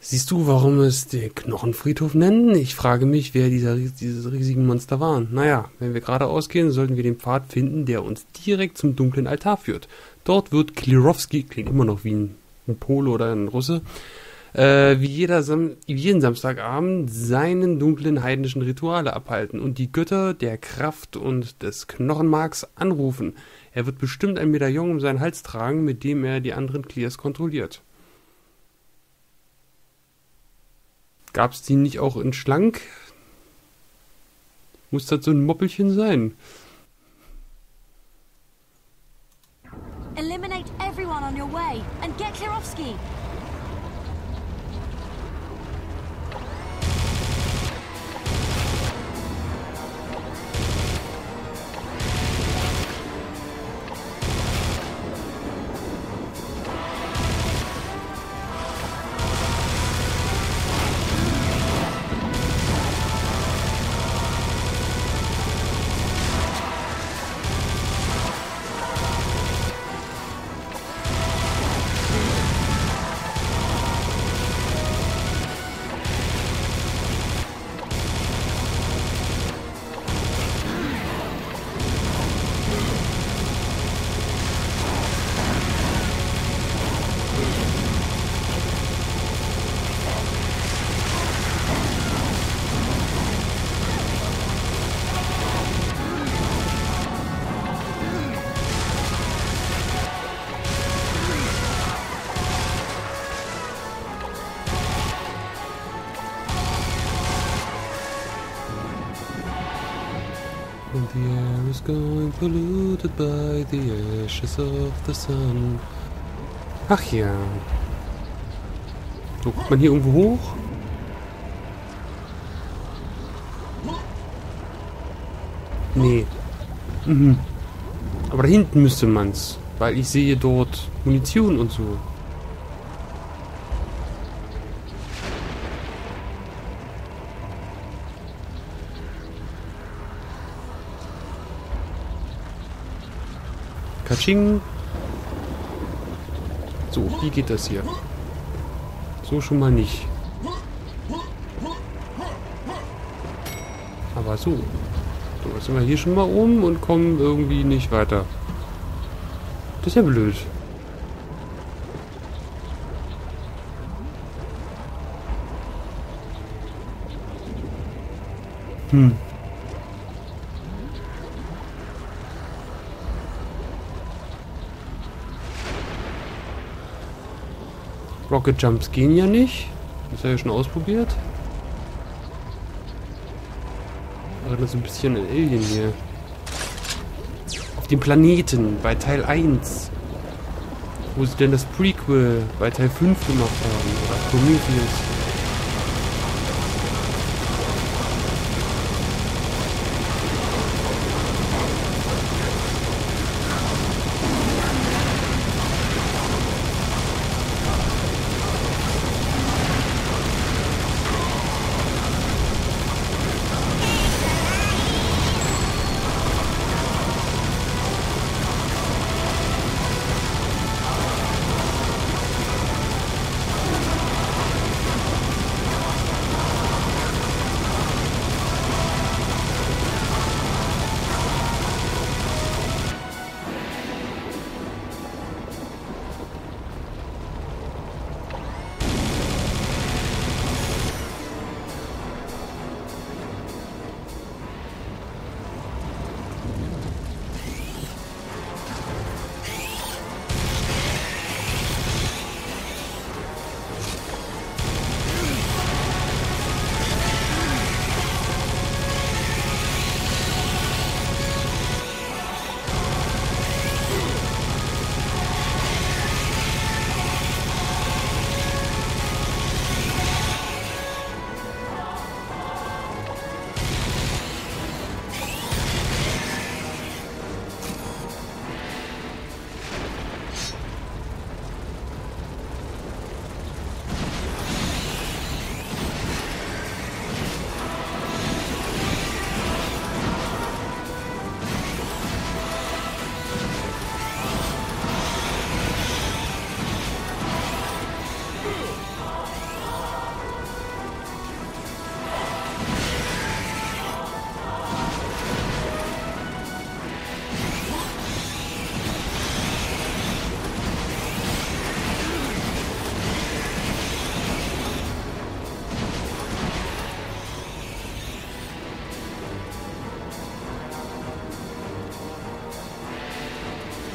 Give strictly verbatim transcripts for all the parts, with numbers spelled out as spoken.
Siehst du, warum es den Knochenfriedhof nennen? Ich frage mich, wer dieser, diese riesigen Monster waren. Naja, wenn wir geradeaus gehen, sollten wir den Pfad finden, der uns direkt zum dunklen Altar führt. Dort wird Klirowski, klingt immer noch wie ein, ein Pole oder ein Russe, äh, wie, jeder Sam wie jeden Samstagabend seinen dunklen heidnischen Rituale abhalten und die Götter der Kraft und des Knochenmarks anrufen. Er wird bestimmt ein Medaillon um seinen Hals tragen, mit dem er die anderen Clears kontrolliert. Gab es die nicht auch in schlank? Muss das so ein Moppelchen sein? Eliminate everyone on your way and get Klirowski. And the air is going polluted by the ashes of the sun. Ach ja. So, guckt man hier irgendwo hoch? Nee. Mhm. Aber da hinten müsste man's. Weil ich sehe dort Munition und so. Katsching. So, wie geht das hier? So schon mal nicht. Aber so. So, jetzt sind wir hier schon mal oben und kommen irgendwie nicht weiter. Das ist ja blöd. Hm. Rocket Jumps gehen ja nicht. Das habe ich ja schon ausprobiert. Erinnert so ein bisschen an Alien hier. Auf dem Planeten bei Teil eins. Wo sie denn das Prequel bei Teil fünf gemacht haben. Oder Prometheus.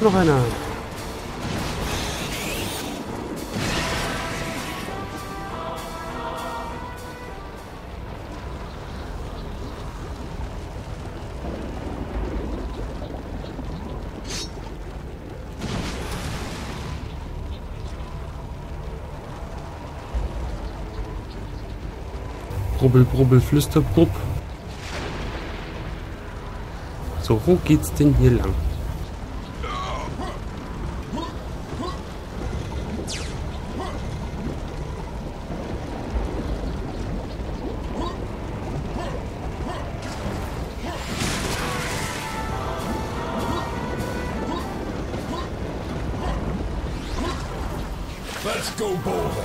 Noch einer. Brubbel, brubbel, flüster, brubb. So, wo geht's denn hier lang? Let's go bowling.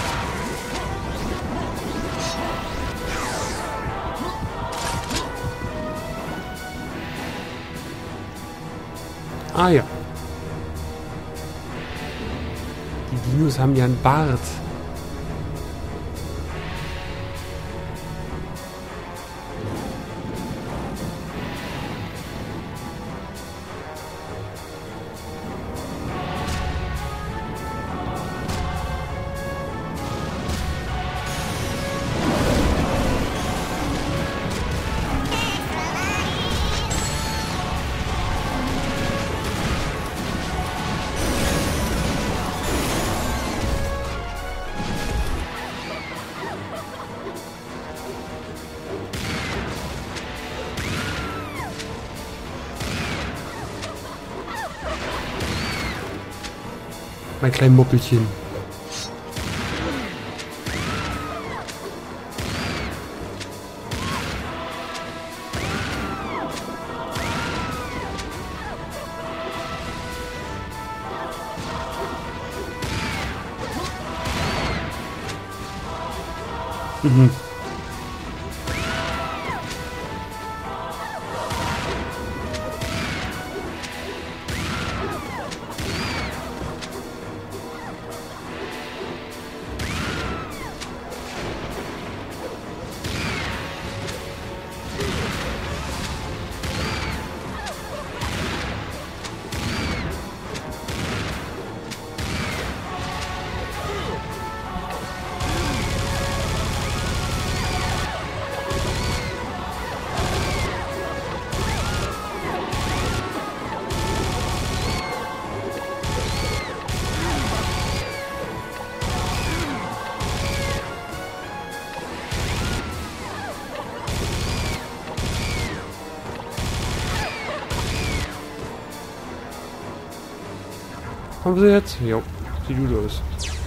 Ah ja. Die Dinos haben ja einen Bart. Mein kleines Moppelchen. Mhm. Haben sie jetzt? Jo, sieht gut aus.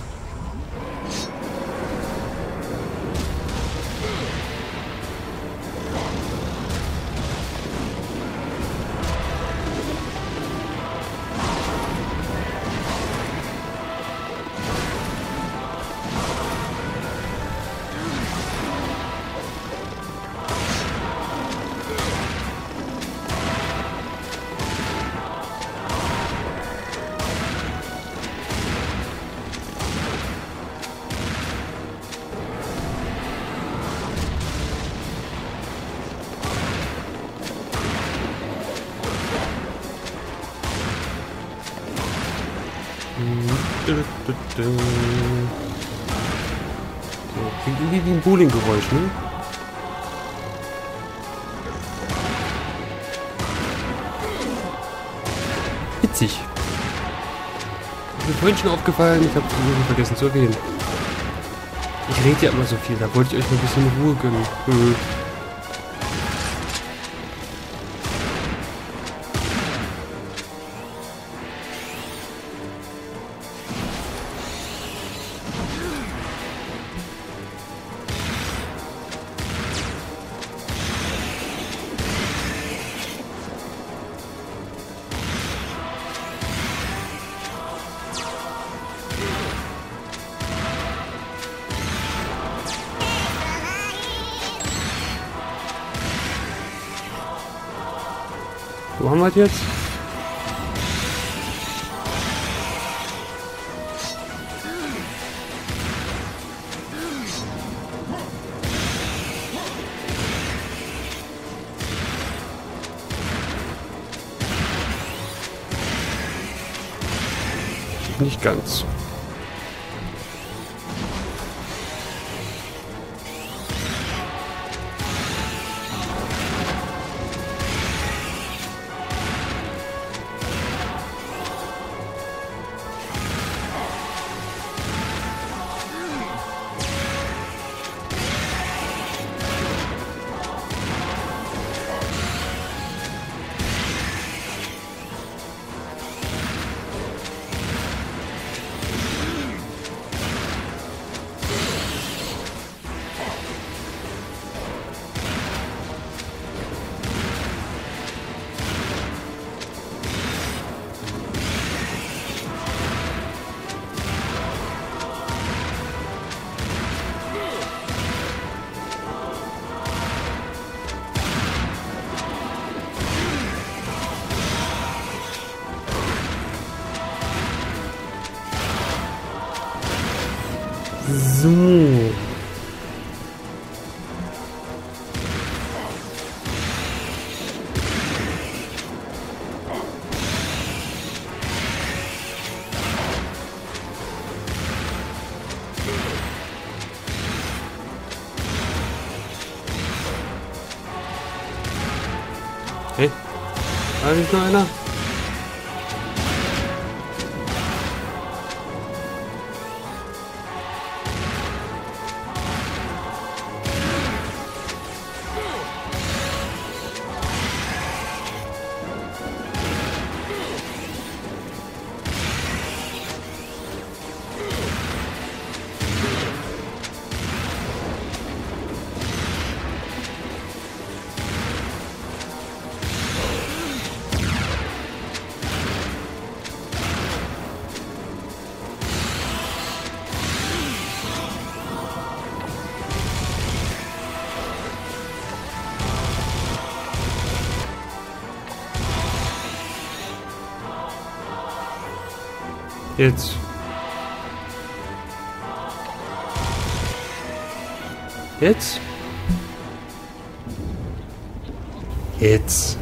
So, klingt irgendwie wie ein Bowling-Geräusch, ne? Witzig. Ist mir vorhin schon aufgefallen, ich habe es vergessen zu erwähnen. Ich rede ja immer so viel, da wollte ich euch mal ein bisschen Ruhe gönnen. Hm. Wo haben wir das jetzt? nicht ganz. So. Hey, da ist noch einer. Jetzt. Jetzt. Jetzt.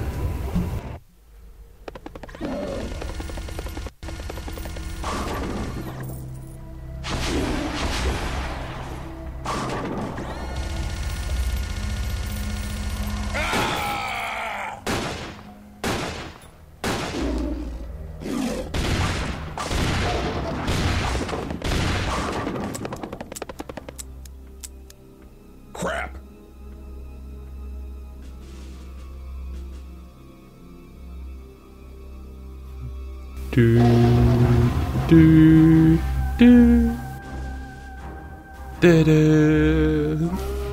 Crap. Du, du, du. Da, da.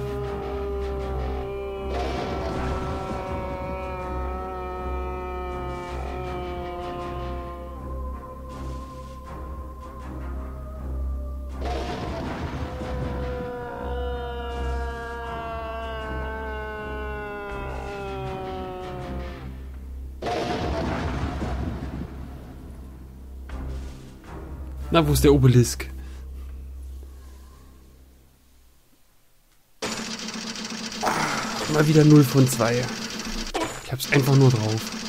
Na, wo ist der Obelisk? Ah, mal wieder null von zwei. Ich hab's einfach nur drauf.